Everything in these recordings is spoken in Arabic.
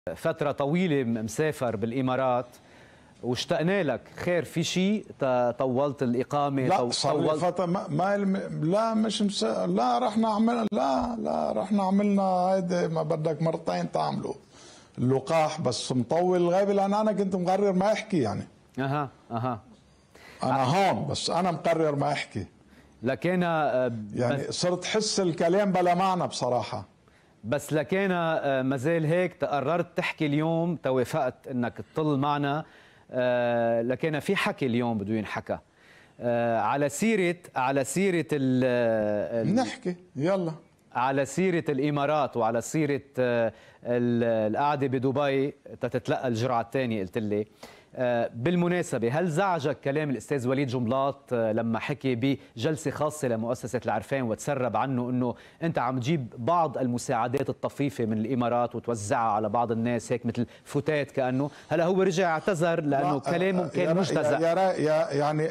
فترة طويلة مسافر بالإمارات واشتقنا لك. خير في شيء طولت الإقامة؟ لا صار لي فترة لا مش لا رحنا عملنا لا رحنا عملنا هيدي ما بدك مرتين تعملوا اللقاح، بس مطول الغيبة لأن أنا كنت مقرر ما أحكي يعني. أها أنا هون بس أنا مقرر ما أحكي، لكن يعني صرت حس الكلام بلا معنى بصراحة. بس لكن مازال هيك تقررت تحكي اليوم، توافقت انك تطل معنا، لكن في حكي اليوم بده ينحكى على سيرة نحكي يلا على سيرة الإمارات وعلى سيرة القعدة بدبي تتلقى الجرعة الثانية. قلت لي بالمناسبة، هل زعجك كلام الأستاذ وليد جنبلاط لما حكي بجلسة خاصة لمؤسسة العرفان وتسرب عنه أنه أنت عم تجيب بعض المساعدات الطفيفة من الإمارات وتوزعها على بعض الناس هيك مثل فتات كأنه؟ هلا هو رجع اعتذر لأنه كلامه كان مجتزأ. يعني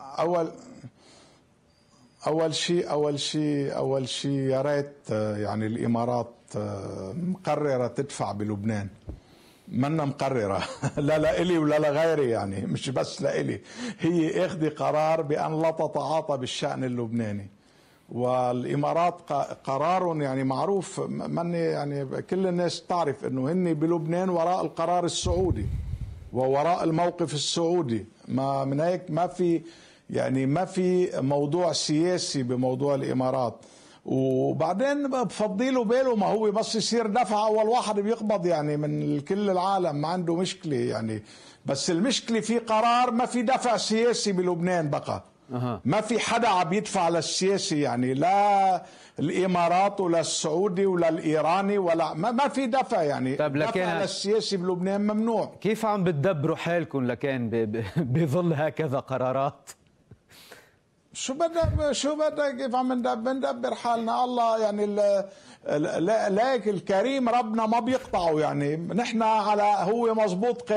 أول شيء يا ريت يعني الإمارات مقررة تدفع بلبنان، منا مقررة لا لإلي ولا لغيري، يعني مش بس لإلي، هي اخذ قرار بأن لا تتعاطى بالشأن اللبناني. والإمارات قرار يعني معروف، من يعني كل الناس تعرف أنه هن بلبنان وراء القرار السعودي ووراء الموقف السعودي. ما من هيك ما في موضوع سياسي بموضوع الإمارات. وبعدين بفضيله باله، ما هو بس يصير دفع اول واحد بيقبض يعني من كل العالم، ما عنده مشكله يعني. بس المشكله في قرار، ما في دفع سياسي بلبنان بقى. ما في حدا عم يدفع للسياسي، يعني لا الامارات ولا السعودي ولا الايراني ولا ما في دفع يعني. دفع للسياسي بلبنان ممنوع. كيف عم بتدبروا حالكم لكان بظل هكذا قرارات؟ شو بدك كيف عم ندبر حالنا؟ الله يعني ليك الكريم ربنا ما بيقطعه، يعني نحن على هو مزبوط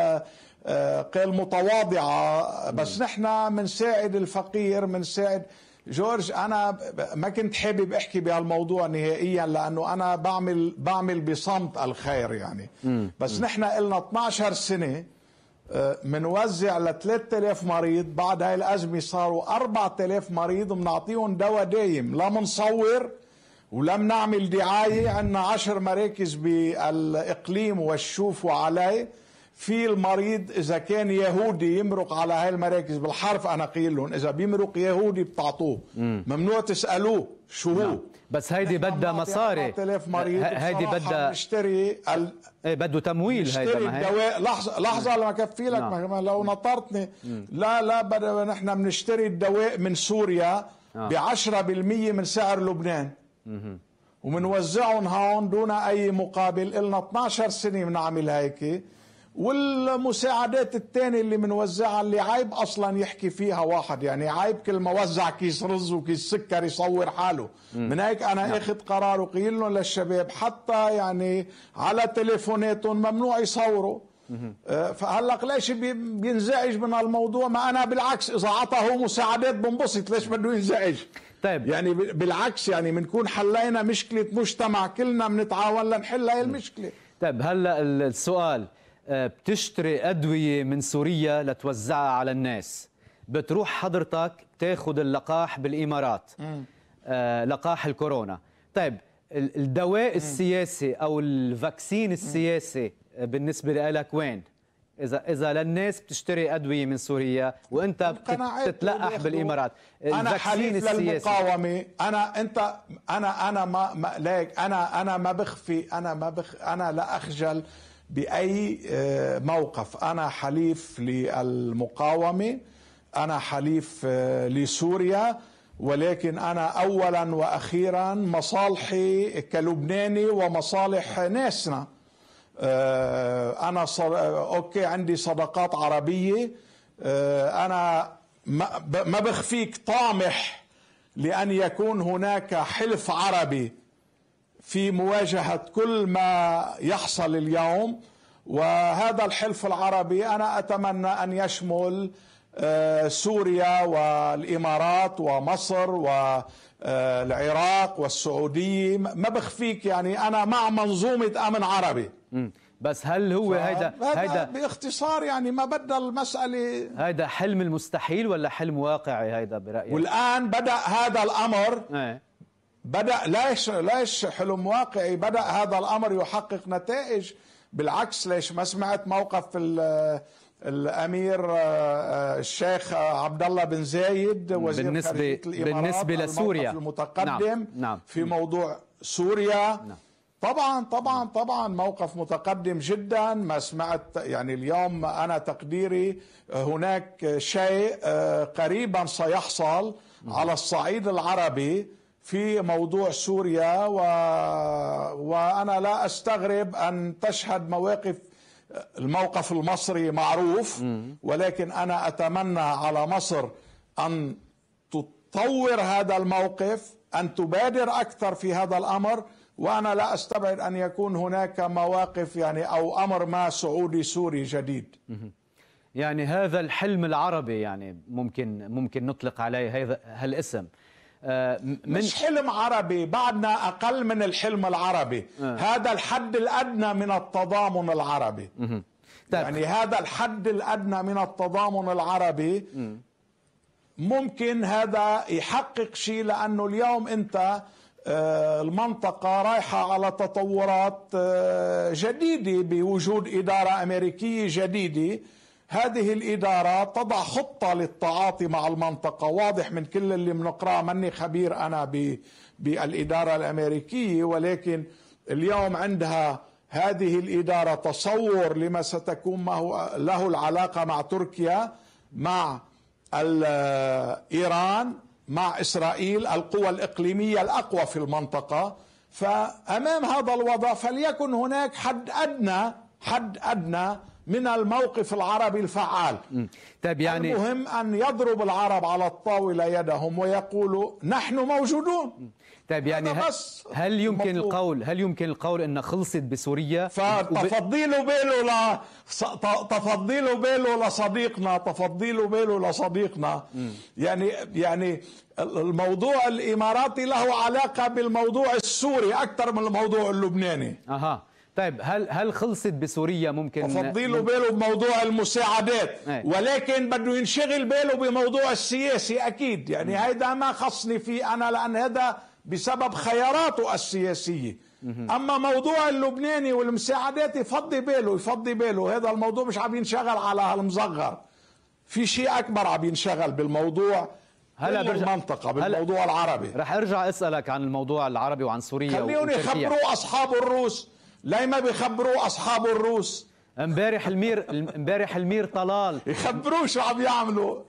قال متواضعة، بس نحن منساعد الفقير، منساعد جورج. انا ما كنت حابب احكي بهالموضوع نهائيا لانه انا بعمل بصمت الخير يعني. بس نحن قلنا 12 سنة منوزع ل 3000 مريض، بعد هاي الأزمة صاروا 4000 مريض ومنعطيهم دواء دايم، لا منصور ولا منعمل دعاية. عندنا 10 مراكز بالإقليم والشوف وعلي. في المريض إذا كان يهودي يمرق على هاي المراكز بالحرف، أنا قيل لهم إذا بيمرق يهودي بتعطوه، ممنوع تسألوه شو هو. بس هيدي بدها مصاري، هيدي بدها نشتري بده تمويل. هيدا الدواء لحظة لما كفي لك لو نطرتني. لا نحن بنشتري الدواء من سوريا ب10% من سعر لبنان ومنوزعهم هون دون أي مقابل. إلنا 12 سنة بنعمل هيك. والمساعدات الثانية اللي منوزعها اللي عيب أصلا يحكي فيها واحد، يعني عيب كل ما وزع كيس رز وكيس سكر يصور حاله. من هيك أنا أخذ قرار وقيل لهم للشباب حتى يعني على تليفوناتهم ممنوع يصوروا. فهلق ليش بينزعج من الموضوع؟ ما أنا بالعكس إذا عطى هو مساعدات بنبسط، ليش بده ينزعج؟ طيب يعني بالعكس، يعني بنكون حلينا مشكلة مجتمع، كلنا بنتعاون لنحل هاي المشكلة. طيب هلا السؤال، بتشتري أدوية من سوريا لتوزعها على الناس، بتروح حضرتك تاخذ اللقاح بالإمارات، لقاح الكورونا. طيب الدواء السياسي أو الفاكسين السياسي بالنسبة لك وين؟ إذا للناس بتشتري أدوية من سوريا وأنت بتتلقح بالإمارات، أنا حليف للمقاومة. أنا ما بخفي، أنا لا أخجل بأي موقف. أنا حليف للمقاومة، أنا حليف لسوريا، ولكن أنا أولا وأخيرا مصالحي كلبناني ومصالح ناسنا. أنا أوكي عندي صداقات عربية، أنا ما بخفيك طامح لأن يكون هناك حلف عربي في مواجهة كل ما يحصل اليوم. وهذا الحلف العربي أنا أتمنى أن يشمل سوريا والإمارات ومصر والعراق والسعودية. ما بخفيك يعني أنا مع منظومة أمن عربي. بس هل هو هيدا باختصار يعني ما بدنا المسألة. هيدا حلم المستحيل ولا حلم واقعي هيدا برأيك؟ والآن بدأ هذا الأمر ايه. بدأ ليش حلم واقعي، بدأ هذا الأمر يحقق نتائج. بالعكس، ليش ما سمعت موقف الأمير الشيخ عبد الله بن زايد وزير خارجية الإمارات بالنسبة لسوريا المتقدم نعم. في موضوع سوريا. نعم. طبعا موقف متقدم جدا. ما سمعت يعني اليوم أنا تقديري هناك شيء قريبا سيحصل على الصعيد العربي في موضوع سوريا، وأنا لا أستغرب أن تشهد الموقف المصري معروف، ولكن أنا أتمنى على مصر أن تطور هذا الموقف، أن تبادر أكثر في هذا الأمر. وأنا لا أستبعد أن يكون هناك مواقف يعني أو أمر ما سعودي سوري جديد. يعني هذا الحلم العربي يعني ممكن نطلق عليه هذا هالاسم. مش حلم عربي، بعدنا أقل من الحلم العربي. هذا الحد الأدنى من التضامن العربي. يعني هذا الحد الأدنى من التضامن العربي. ممكن هذا يحقق شيء، لأنه اليوم أنت المنطقة رايحة على تطورات جديدة بوجود إدارة أمريكية جديدة. هذه الإدارة تضع خطة للتعاطي مع المنطقة. واضح من كل اللي بنقرأه، ماني خبير أنا بالإدارة الأمريكية، ولكن اليوم عندها هذه الإدارة تصور لما ستكون له العلاقة مع تركيا، مع إيران، مع إسرائيل، القوى الإقليمية الأقوى في المنطقة. فأمام هذا الوضع فليكن هناك حد أدنى من الموقف العربي الفعال. طيب يعني المهم أن يضرب العرب على الطاولة يدهم ويقولوا نحن موجودون. طيب يعني هل يمكن القول ان خلصت بسوريا؟ فتفضيلوا بيلو لصديقنا. يعني الموضوع الإماراتي له علاقة بالموضوع السوري أكثر من الموضوع اللبناني. طيب هل خلصت بسوريا؟ ممكن تفضيله باله بموضوع المساعدات، ولكن بده ينشغل باله بموضوع السياسي أكيد. يعني هيدا ما خصني فيه أنا، لأن هذا بسبب خياراته السياسية. أما موضوع اللبناني والمساعدات يفضي باله. هذا الموضوع مش عم ينشغل على هالمصغر، في شيء أكبر عم ينشغل بالموضوع المنطقة، بالموضوع العربي. رح أرجع أسألك عن الموضوع العربي وعن سوريا. خليهم يخبروا أصحاب الروس، ليه ما بيخبروا أصحاب الروس؟ امبارح المير طلال يخبروا شو عم يعملوا.